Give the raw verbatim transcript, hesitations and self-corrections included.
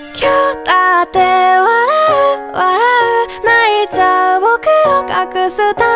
今日だって笑う笑う泣いちゃう僕を隠すた